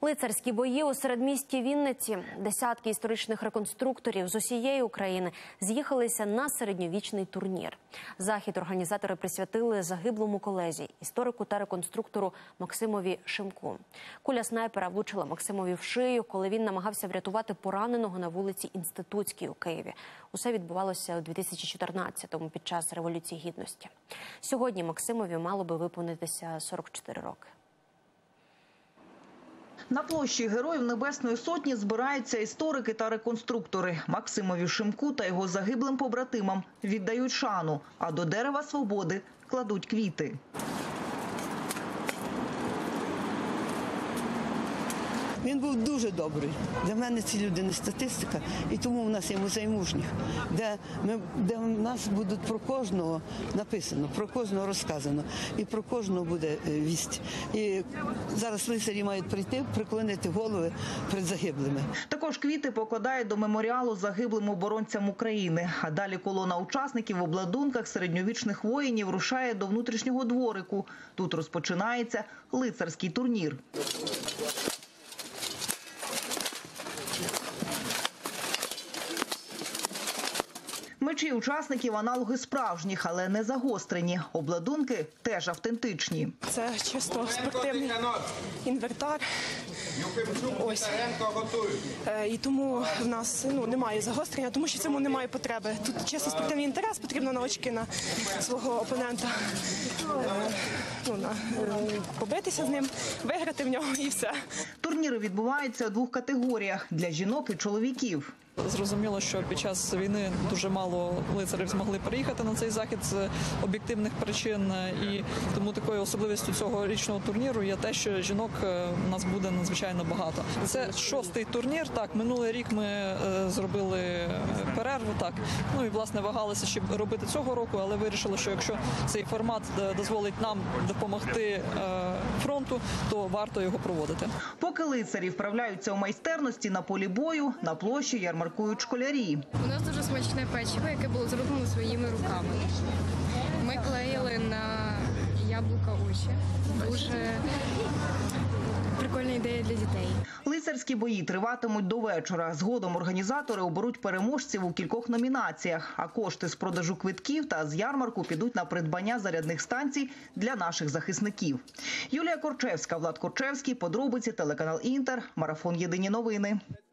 Лицарські бої у середмісті Вінниці. Десятки історичних реконструкторів з усієї України з'їхалися на середньовічний турнір. Захід організатори присвятили загиблому колезі, історику та реконструктору Максимові Шимку. Куля снайпера влучила Максимові в шию, коли він намагався врятувати пораненого на вулиці Інститутській у Києві. Усе відбувалося у 2014-му під час Революції Гідності. Сьогодні Максимові мало би виповнитися 44 роки. На площі Героїв Небесної Сотні збираються історики та реконструктори. Максимові Шимку та його загиблим побратимам віддають шану, а до дерева свободи кладуть квіти. Він був дуже добрий. Для мене ці люди не статистика, і тому в нас є музей мужніх, де в нас будуть про кожного написано, про кожного розказано, і про кожного буде вість. І зараз лицарі мають прийти, приклонити голови перед загиблими. Також квіти покладають до меморіалу загиблим оборонцям України. А далі колона учасників в обладунках середньовічних воїнів рушає до внутрішнього дворику. Тут розпочинається лицарський турнір. Мечі учасників – аналоги справжніх, але не загострені. Обладунки теж автентичні. Це чисто спортивний інвентар. Ось. І тому в нас немає загострення, тому що в цьому немає потреби. Тут чисто спортивний інтерес, потрібно на очки на свого опонента побитися з ним, виграти в нього і все. Турніри відбуваються у двох категоріях – для жінок і чоловіків. Зрозуміло, що під час війни дуже мало лицарів змогли приїхати на цей захід з об'єктивних причин. І тому такою особливістю цього річного турніру є те, що жінок у нас буде надзвичайно багато. Це 6-й турнір. Так, минулий рік ми зробили перерву. Так, і власне вагалися, чи робити цього року, але вирішили, що якщо цей формат дозволить нам допомогти фронту, то варто його проводити. Поки лицарі вправляються у майстерності на полі бою, на площі ярмаркують школярі. У нас дуже смачне печиво, яке було зроблено своїми руками. Ми клеїли на яблука очі. Дуже прикольна ідея для дітей. Лицарські бої триватимуть до вечора. Згодом організатори оберуть переможців у кількох номінаціях, а кошти з продажу квитків та з ярмарку підуть на придбання зарядних станцій для наших захисників. Юлія Корчевська, Влад Корчевський, подробиці, телеканал Інтер, марафон «Єдині новини».